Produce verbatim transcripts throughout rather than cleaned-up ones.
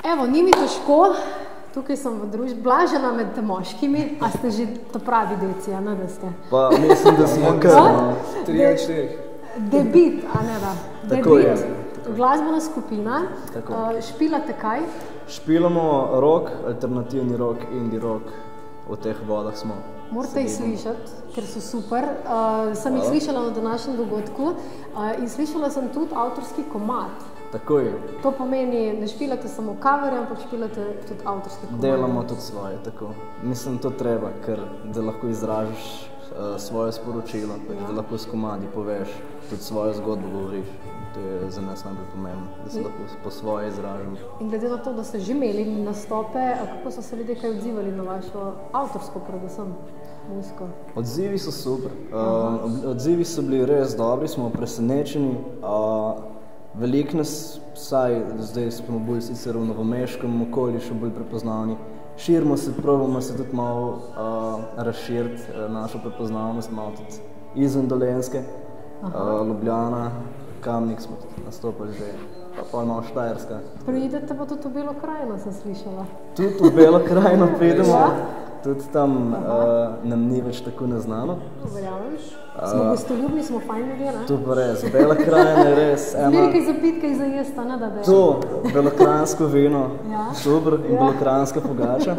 Evo, ni mi težko, tukaj sem v družbi, blažena med moškimi, a ste že to pravi deci, a ne da ste? Pa mislim, da smo kar. Tri od štirih. Debit, a ne da? Tako je. Glasbena skupina, špilate kaj? Špilamo rock, alternativni rock, indie rock, v teh vodah smo. Morate jih slišati, ker so super. Uh, sem jih slišala na današnjem dogodku uh, in slišala sem tudi avtorski komad. Tako je. To pomeni, ne špilate samo coverje, ampak špilate tudi avtorske komade. Delamo tudi svoje, tako. Mislim, to treba, ker da lahko izražiš uh, svoje sporočilo, ja. Da lahko s komadi poveš, tudi svojo zgodbo govoriš. To je za nas najbolj pomembno, da se lahko po svoje izražimo. In glede na to, da ste že imeli nastope, kako so se ljudje kaj odzivali na vašo avtorsko, predvsem muziko? Odzivi so super. Uh, odzivi so bili res dobri, smo presenečeni. Uh, Veliko nas, vsaj zdaj smo bolj sicer v novomeškem okolju še bolj prepoznavni. Širimo se, probamo se tudi malo uh, razširiti uh, našo prepoznavnost, malo tudi izven Dolenjske, uh, Ljubljana, Kamnik smo nastopili že, pa pa malo Štajerska. Pridete pa tudi v Belo krajino, sem slišala. Tudi v Belo krajino pridemo, tudi tam uh, nam ni več tako neznano. Verjamem. Smo gostoljubni, smo fajn ljudje, ne? To pa res, Bela krajina je res. Zbiri kaj za pit, kaj za jesta, ne da be? To, belokranjsko vino, super, in belokranjska pogača.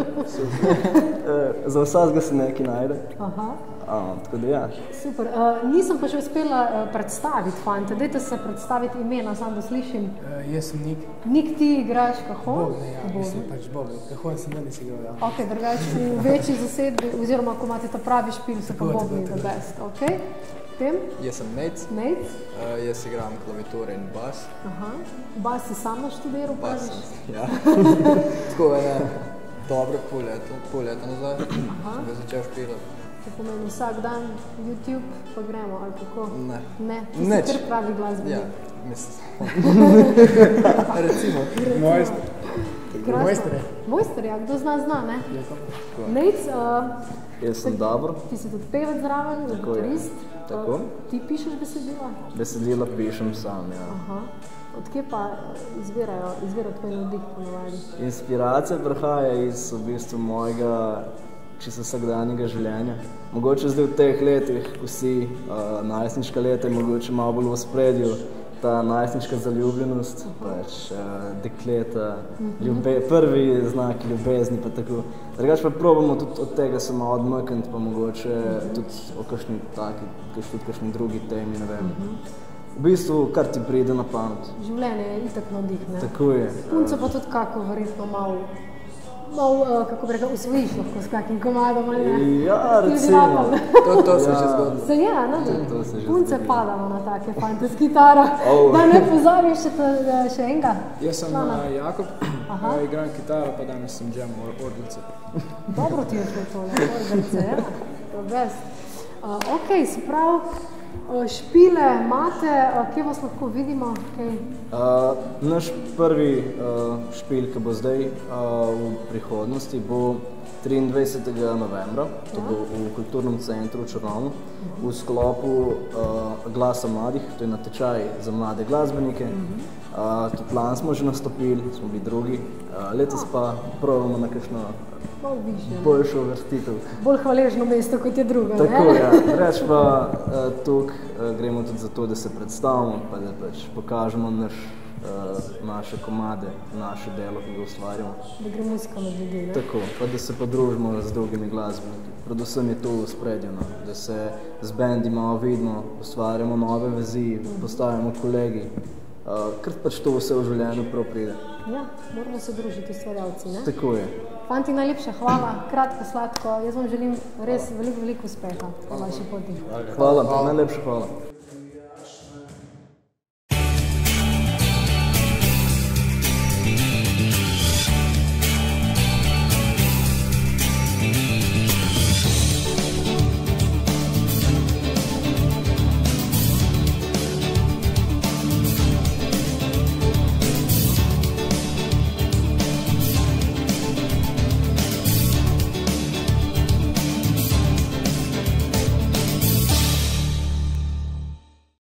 Za vsakega se nekaj najde. Aha. Tako da ja. Super. Nisem pa še uspela predstaviti, fante. Dajte se predstaviti imena, sam da slišim. Jaz sem Nik. Nik, ti igraš kaho? Bobne, ja, mislim pač Bobne. Kaho sem danes igral, ja. Ok, drugač v večji zasedbi, oziroma ko imate ta pravi špil, so pa Bobni the best, ok? Tem? Jaz sem Nejc. Nejc? Jaz igram klaviature in bas. Aha. Bas si sam naštudiral, praviš? Bas sem, ja. Tako je, dobro pol leta, pol leta nazaj, sem ga začel špilati. To pomeni vsak dan YouTube, pa gremo, ali kako? Ne. Ne? Ti si kar pravi glasbenik? Ja, mislim. Recimo. Mojster. Mojster je. Mojster, ja, kdo zna, zna, ne? Jaz sem. Nejc, Jaz sem Dobro. Ti si tudi pevec zraven, gitarist. Tako. Ti pišeš besedila? Besedila pišem sam, ja. Aha. Odkje pa izvirajo, izvira tvoj navdih ponovadi? Inspiracija prihaja iz v bistvu mojega čisto vsakdanjega življenja. Mogoče zdaj v teh letih, ko si uh, najstniška leta, je mogoče malo bolj v ospredju ta najstniška zaljubljenost, pač uh, dekleta, ljube, prvi znaki ljubezni pa tako. Drugače pa probamo tudi od tega se malo odmakniti, pa mogoče tudi o kakšni taki, tudi kakšni drugi temi, ne vem. V bistvu, kar ti pride na pamet. Življenje je itak navdih, ne? Tako je. Punco pa tudi kako verjetno malo, malo, uh, kako bi rekel, usvojiš lahko s kakim komadom, ali ne? Ja, recimo. To, to se že zgodilo. Se je, ne? To se že Punce zgodilo. padamo na take fante s kitaro. Oh. Da ne pozabiš še, ta, še enega? Jaz sem uh, Jakob, uh, igram kitaro, pa danes sem jam orglice. Dobro ti je šlo tole, orglice, ja? To best. Uh, ok, se prav, špile imate, kje vas lahko vidimo? Okay. Uh, naš prvi uh, špil, ki bo zdaj uh, v prihodnosti, bo triindvajsetega novembra, to bo v Kulturnem centru v Črnomlju, v sklopu uh, Glasa mladih, to je natečaj za mlade glasbenike. Uh, tudi plan smo že nastopili, smo bili drugi, uh, letos pa probamo na kakšno boljšo vrstitev. Bolj hvaležno mesto, kot je druga, ne? Tako, ja. Reč pa uh, tukaj uh, gremo tudi za to, da se predstavimo, pa da pač pokažemo naš, uh, naše komade, naše delo, ki ga ustvarjamo. Da gre muzika med ljudi, ne? Tako, pa da se podružimo z drugimi glasbeniki. Predvsem je to v spredju, no? Da se z bendi malo vidimo, ustvarjamo nove vezi, postavimo kolegi. Uh, ker pač to vse v življenju prav pride. Ja, moramo se družiti ustvarjalci, ne? Tako je. Fanti, najlepša hvala, kratko, sladko. Jaz vam želim res veliko, veliko uspeha na vaši poti. Hvala, najlepša hvala.